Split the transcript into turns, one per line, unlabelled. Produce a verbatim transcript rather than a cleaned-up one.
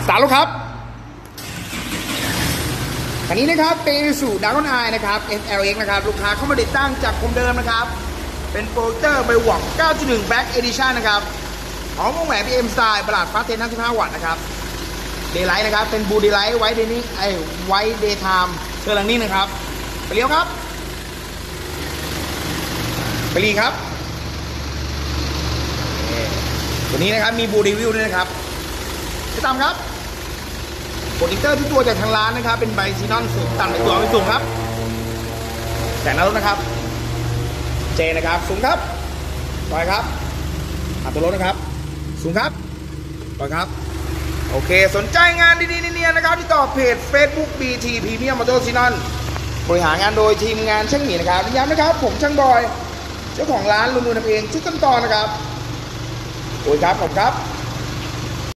สตาร์ทแล้วครับคันนี้นะครับเป็นสู่ดาวน์ไอนะครับ เอส แอล เอ็กซ์ นะครับลูกค้าเข้ามาติดตั้งจากผมเดิมนะครับเป็นโปรเจคเตอร์ไบวอก เก้าจุดหนึ่ง Black Edition นะครับพร้อมวงแหวน พี เอ็ม Style ประหลาดฟาสเทนห้าสิบห้าวัตต์นะครับเดย์ไลท์นะครับเป็นบูเดย์ไลท์ไวท์เดย์นี่ไอไวท์เดย์ไทม์เทอร์ลังนิ่งนะครับไปเลี้ยวครับไปรีครับตัวนี้นะครับมีบูรีวิวด้วยนะครับไปตามครับโปรดิกเตอร์ทุกตัวจากทางร้านนะครับเป็นไบซีนอนสูงต่ำในตัวไม่สูงครับแสงหน้ารถนะครับเจนะครับสูงครับปล่อยครับอัดตัวรถนะครับสูงครับปล่อยครับโอเคสนใจงานดีๆเนี่ยนะครับที่ต่อเพจ Facebook บี ที Premium Motor Sinon บริหารงานโดยทีมงานช่างหมีนะครับย้ำนะครับผมช่างบอยเจ้าของร้านลุงนูนทำเองชุดต้นตอนนะครับโอ้ยครับผมครับ